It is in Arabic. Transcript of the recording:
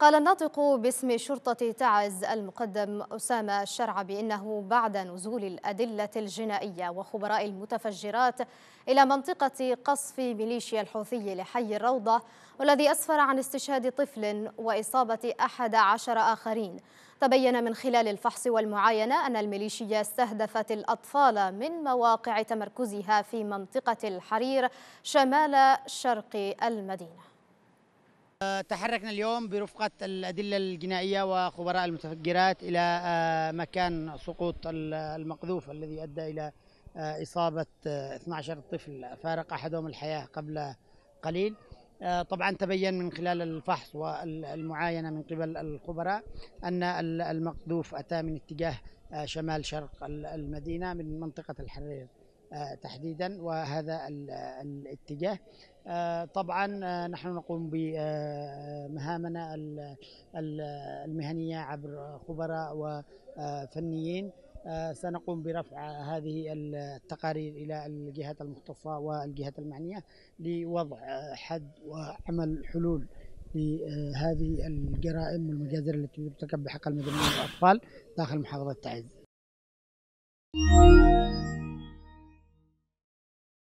قال الناطق باسم شرطة تعز المقدم أسامة الشرعبي إنه بعد نزول الأدلة الجنائية وخبراء المتفجرات إلى منطقة قصف ميليشيا الحوثي لحي الروضة، والذي أسفر عن استشهاد طفل وإصابة 11 آخرين، تبين من خلال الفحص والمعاينة أن الميليشيا استهدفت الأطفال من مواقع تمركزها في منطقة الحرير شمال شرق المدينة. تحركنا اليوم برفقة الأدلة الجنائية وخبراء المتفجرات إلى مكان سقوط المقذوف الذي أدى إلى إصابة 12 طفل فارق أحدهم الحياة قبل قليل. طبعا تبين من خلال الفحص والمعاينة من قبل الخبراء أن المقذوف أتى من اتجاه شمال شرق المدينة من منطقة الحرير تحديدا، وهذا الاتجاه. طبعا نحن نقوم بمهامنا المهنية عبر خبراء وفنيين. سنقوم برفع هذه التقارير إلى الجهات المختصة والجهات المعنية لوضع حد وعمل حلول لهذه الجرائم والمجازر التي ترتكب بحق المدنيين والأطفال داخل محافظة تعز.